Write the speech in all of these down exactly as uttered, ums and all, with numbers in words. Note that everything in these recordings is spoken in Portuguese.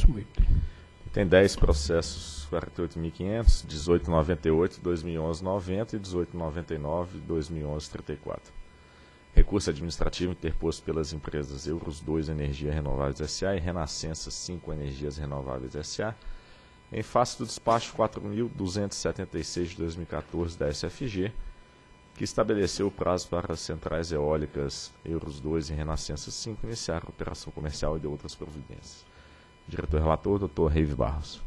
próximo item. Tem dez processos, quarenta e oito mil e quinhentos, dezoito mil e noventa e oito, dois mil e onze noventa e dezoito mil e noventa e nove, dois mil e onze trinta e quatro. Recurso administrativo interposto pelas empresas Euros dois Energia Renováveis S A e Renascença cinco Energias Renováveis S A, em face do despacho quatro mil duzentos e setenta e seis de dois mil e quatorze da S F G, que estabeleceu o prazo para as centrais eólicas Euros dois e Renascença cinco iniciar a operação comercial e de outras providências. Diretor-relator, doutor Reive Barros.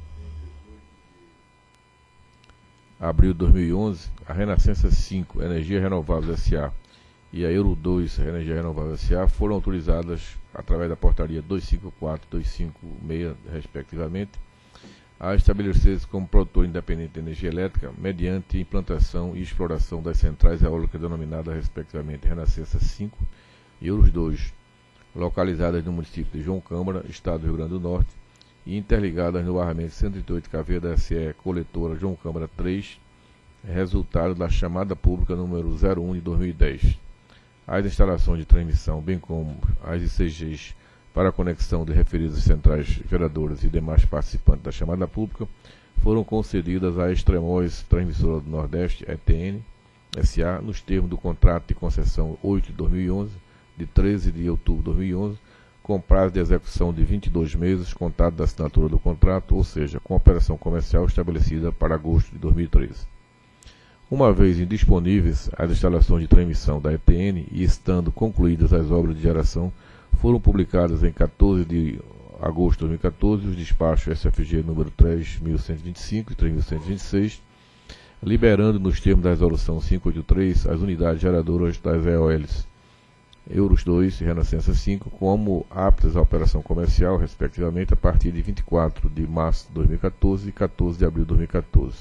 Abril de dois mil e onze, a Renascença cinco Energia Renováveis S A e a Euro dois Energia Renovável S A foram autorizadas, através da portaria duzentos e cinquenta e quatro e duzentos e cinquenta e seis, respectivamente, a estabelecer-se como produtor independente de energia elétrica mediante implantação e exploração das centrais eólicas denominadas, respectivamente, Renascença cinco e Euro dois, localizadas no município de João Câmara, Estado do Rio Grande do Norte, e interligadas no barramento cento e trinta e oito Kv da S E Coletora João Câmara três, resultado da chamada pública número zero um de dois mil e dez. As instalações de transmissão, bem como as I C Gs para a conexão de referidas centrais geradoras e demais participantes da chamada pública, foram concedidas à Extremoz Transmissora do Nordeste, E T N, S A, nos termos do contrato de concessão oito de dois mil e onze, de treze de outubro de dois mil e onze, com prazo de execução de vinte e dois meses, contado da assinatura do contrato, ou seja, com operação comercial estabelecida para agosto de dois mil e treze. Uma vez indisponíveis as instalações de transmissão da E T N e estando concluídas as obras de geração, foram publicadas em quatorze de agosto de dois mil e quatorze os despachos S F G número três mil cento e vinte e cinco e três mil cento e vinte e seis, liberando nos termos da resolução quinhentos e oitenta e três as unidades geradoras das E O Ls Euros dois e Renascença cinco como aptas à operação comercial, respectivamente, a partir de vinte e quatro de março de dois mil e quatorze e quatorze de abril de dois mil e quatorze.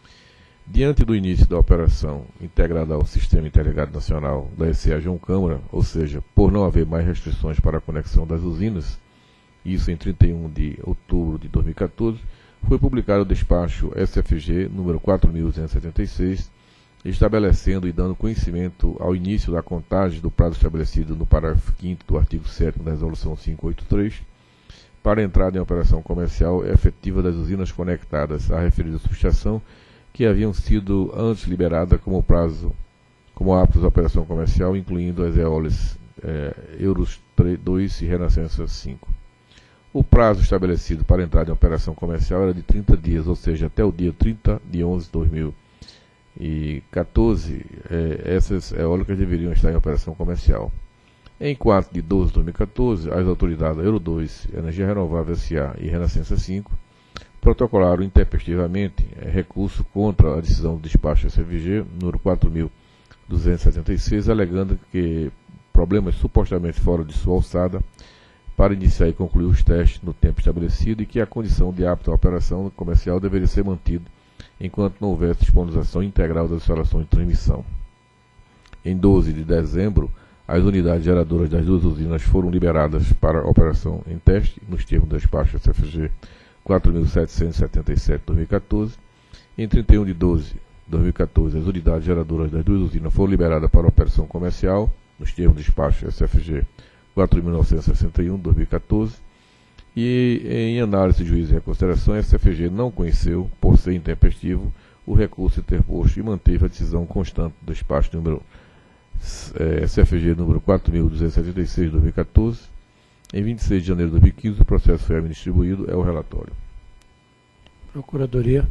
Diante do início da operação integrada ao Sistema Interligado Nacional da S A João Câmara, ou seja, por não haver mais restrições para a conexão das usinas, isso em trinta e um de outubro de dois mil e quatorze, foi publicado o despacho S F G número quatro mil duzentos e setenta e seis, estabelecendo e dando conhecimento ao início da contagem do prazo estabelecido no parágrafo quinto do artigo sétimo da Resolução quinhentos e oitenta e três, para a entrada em operação comercial efetiva das usinas conectadas à referida subestação, que haviam sido antes liberadas como prazo, como aptos à operação comercial, incluindo as eólicas eh, Euros dois e Renascença cinco. O prazo estabelecido para a entrada em operação comercial era de trinta dias, ou seja, até o dia trinta de onze de dois mil e quatorze, eh, essas eólicas deveriam estar em operação comercial. Em quatro de doze de dois mil e quatorze, as autoridades Euro dois, Energia Renovável S A e Renascença cinco protocolaram intempestivamente é, recurso contra a decisão do despacho S F G número quatro mil duzentos e setenta e seis, alegando que problemas supostamente fora de sua alçada para iniciar e concluir os testes no tempo estabelecido e que a condição de apta à operação comercial deveria ser mantida enquanto não houvesse disponibilização integral das instalações de transmissão. Em doze de dezembro, as unidades geradoras das duas usinas foram liberadas para a operação em teste, nos termos do despacho S F G quatro mil setecentos e setenta e sete de dois mil e quatorze. Em trinta e um de doze de dois mil e quatorze, as unidades geradoras das duas usinas foram liberadas para a operação comercial, nos termos do despacho S F G quatro mil novecentos e sessenta e um de dois mil e quatorze. E, em análise de juízo e reconsideração, a S F G não conheceu, por ser intempestivo, o recurso interposto e manteve a decisão constante do despacho número eh, S F G número quatro mil duzentos e setenta e seis de dois mil e quatorze. Em vinte e seis de janeiro de dois mil e quinze, o processo foi a mim distribuído, é o relatório. Procuradoria.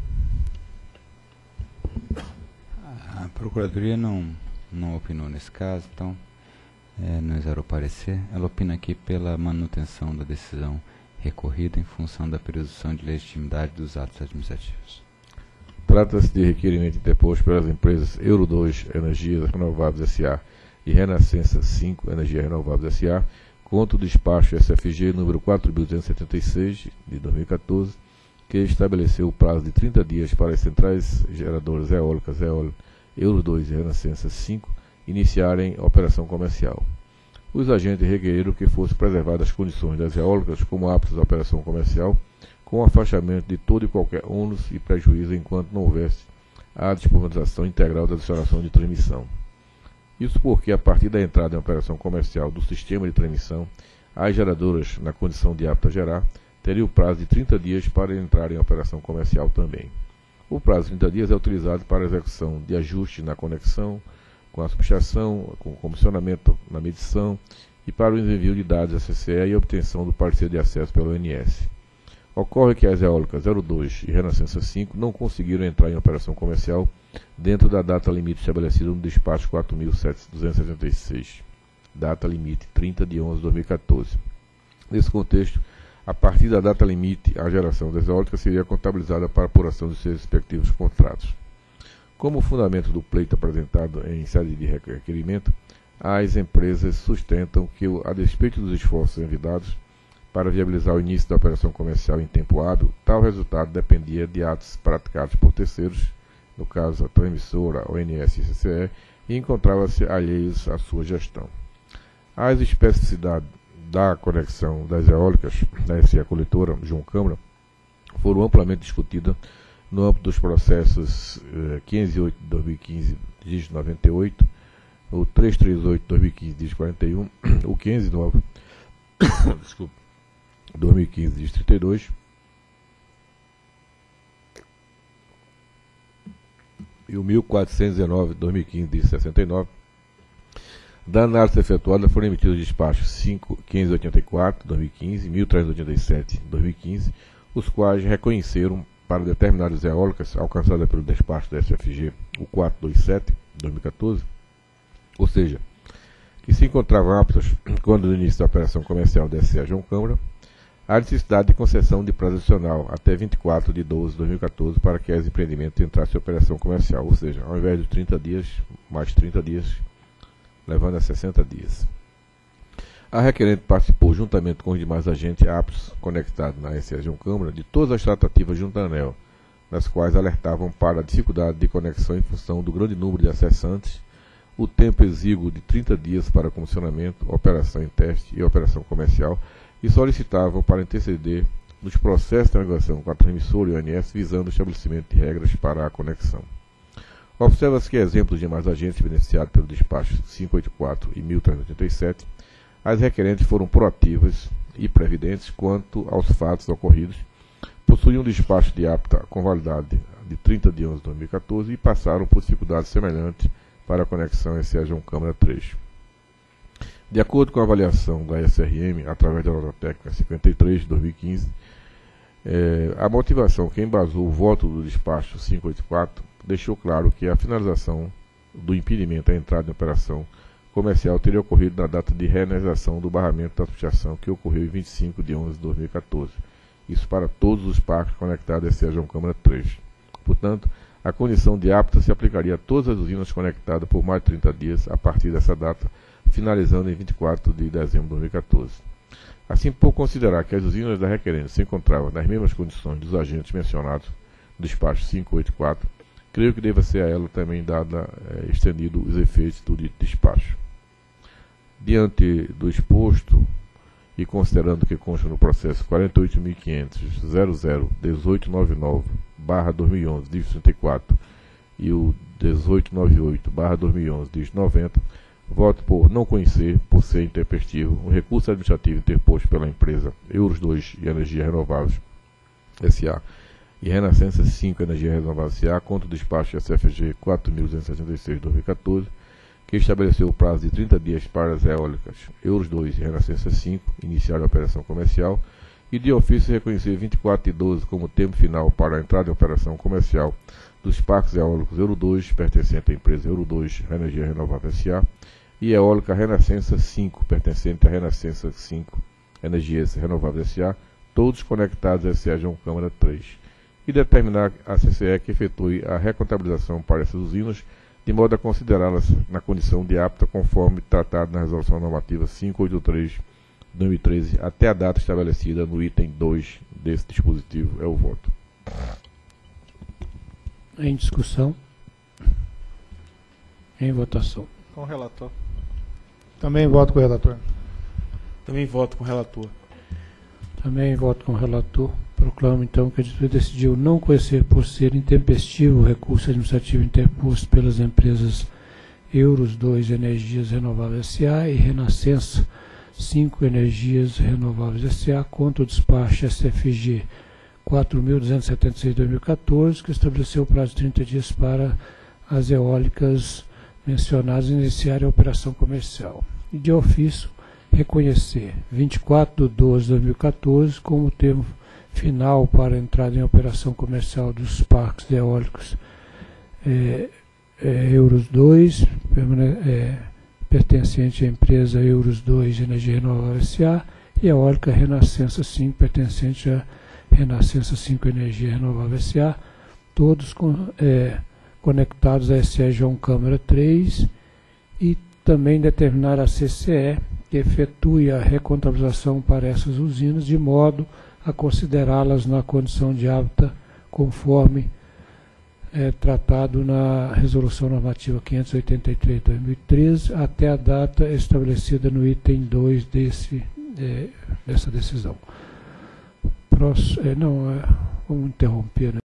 A Procuradoria não, não opinou nesse caso, então é, não exerou parecer. Ela opina aqui pela manutenção da decisão recorrida em função da presunção de legitimidade dos atos administrativos. Trata-se de requerimento interposto pelas empresas Euro dois Energias Renováveis S A e Renascença cinco Energia Renováveis S A contra o despacho S F G número quatro mil duzentos e setenta e seis de dois mil e quatorze, que estabeleceu o prazo de trinta dias para as centrais geradoras eólicas Eol Euro dois e Renascença cinco iniciarem a operação comercial. Os agentes requeriram que fossem preservadas as condições das eólicas como aptas à operação comercial, com o afastamento de todo e qualquer ônus e prejuízo enquanto não houvesse a disponibilização integral da instalação de transmissão. Isso porque, a partir da entrada em operação comercial do sistema de transmissão, as geradoras, na condição de apta a gerar, teria o prazo de trinta dias para entrar em operação comercial também. O prazo de trinta dias é utilizado para a execução de ajustes na conexão, com a subestação, com o comissionamento na medição e para o envio de dados à C C E e a obtenção do parecer de acesso pelo O N S. Ocorre que as eólicas zero dois e Renascença cinco não conseguiram entrar em operação comercial dentro da data limite estabelecida no despacho quatro mil duzentos e setenta e seis, data limite trinta de onze de dois mil e quatorze. Nesse contexto, a partir da data limite, a geração das eólicas seria contabilizada para a apuração de seus respectivos contratos. Como fundamento do pleito apresentado em sede de requerimento, as empresas sustentam que, a despeito dos esforços envidados para viabilizar o início da operação comercial em tempo hábil, tal resultado dependia de atos praticados por terceiros, no caso a transmissora, O N S e C C E, e encontrava-se alheios à sua gestão. As especificidades da conexão das eólicas da S A Coletora, João Câmara, foram amplamente discutidas no âmbito dos processos eh, quinhentos e oito de dois mil e quinze, dígito noventa e oito, o trezentos e trinta e oito de dois mil e quinze, dígito quarenta e um, o quinhentos e nove, desculpa, dois mil e quinze, dígito trinta e dois, e o mil quatrocentos e dezenove de dois mil e quinze, dígito sessenta e nove. Da análise efetuada foram emitidos despachos quinhentos e oitenta e quatro de dois mil e quinze e mil trezentos e oitenta e sete de dois mil e quinze, os quais reconheceram para determinadas eólicas alcançadas pelo despacho da S F G, o quatrocentos e vinte e sete de dois mil e quatorze, ou seja, que se encontravam aptas, quando do início da operação comercial da S A João Câmara, a necessidade de concessão de prazo adicional até vinte e quatro de doze de dois mil e quatorze para que as empreendimentos entrassem em operação comercial, ou seja, ao invés de trinta dias, mais trinta dias, levando a sessenta dias. A requerente participou, juntamente com os demais agentes aptos conectados na S A João Câmara, de todas as tratativas junto à ANEEL, nas quais alertavam para a dificuldade de conexão em função do grande número de acessantes, o tempo exíguo de trinta dias para comissionamento, operação em teste e operação comercial, e solicitavam para interceder nos processos de navegação com a transmissora e o O N S visando o estabelecimento de regras para a conexão. Observa-se que exemplos de mais agentes beneficiados pelo despacho quinhentos e oitenta e quatro e mil trezentos e oitenta e sete, as requerentes foram proativas e previdentes quanto aos fatos ocorridos, possuíam um despacho de apta com validade de trinta de onze de dois mil e quatorze e passaram por dificuldades semelhantes para a conexão S A João Câmara três. De acordo com a avaliação da S R M, através da nota técnica cinquenta e três de dois mil e quinze, eh, a motivação que embasou o voto do despacho quinhentos e oitenta e quatro deixou claro que a finalização do impedimento à entrada em operação comercial teria ocorrido na data de realização do barramento da associação, que ocorreu em vinte e cinco de onze de dois mil e quatorze. Isso para todos os parques conectados à S A João Câmara três. Portanto, a condição de apta se aplicaria a todas as usinas conectadas por mais de trinta dias a partir dessa data, finalizando em vinte e quatro de dezembro de dois mil e quatorze. Assim, por considerar que as usinas da requerência se encontravam nas mesmas condições dos agentes mencionados no despacho quinhentos e oitenta e quatro, creio que deva ser a ela também dada, é, estendido os efeitos do despacho. Diante do exposto, e considerando que consta no processo quarenta e oito mil quinhentos ponto zero zero ponto dezoito noventa e nove barra dois mil e onze, dígito trinta e quatro, e o dezoito noventa e oito barra dois mil e onze, dígito noventa, voto por não conhecer, por ser intempestivo, o recurso administrativo interposto pela empresa Euros dois e Energia Renováveis S A e Renascença cinco Energia Renovável S A contra o despacho S F G quatro mil duzentos e sessenta e seis de dois mil e quatorze, que estabeleceu o prazo de trinta dias para as eólicas Euros dois e Renascença cinco iniciar a operação comercial e de ofício reconhecer vinte e quatro de doze como tempo final para a entrada em operação comercial dos parques eólicos Euro dois, pertencente à empresa Euro dois Energia Renovável S A, e eólica Renascença cinco, pertencente à Renascença cinco Energia Renovável S A, todos conectados à S A João Câmara três, e determinar a C C E que efetue a recontabilização para essas usinas, de modo a considerá-las na condição de apta conforme tratado na Resolução Normativa quinhentos e oitenta e três de dois mil e treze, até a data estabelecida no item dois desse dispositivo. É o voto. Em discussão. Em votação. Com o relator. Também voto com o relator. Também voto com o relator. Também voto com o relator. Proclamo, então, que a diretoria decidiu não conhecer por ser intempestivo o recurso administrativo interposto pelas empresas Euros dois Energias Renováveis S A e Renascença cinco Energias Renováveis S A contra o despacho S F G quatro mil duzentos e setenta e seis barra dois mil e quatorze, que estabeleceu o prazo de trinta dias para as eólicas mencionadas iniciarem a operação comercial. E de ofício, reconhecer vinte e quatro de doze de dois mil e quatorze como termo final para a entrada em operação comercial dos parques eólicos é, é, Euros dois, é, pertencente à empresa Euros dois Energia Renovável S A, e a eólica Renascença cinco, pertencente à Renascença cinco Energia Renovável S A, todos com, é, conectados a S E João Câmara três, e também determinar a C C E que efetue a recontabilização para essas usinas, de modo a considerá-las na condição de hábitat, conforme é, tratado na Resolução Normativa quinhentos e oitenta e três de dois mil e treze, até a data estabelecida no item dois desse, é, dessa decisão. Próximo, é, não, é, vamos interromper, né?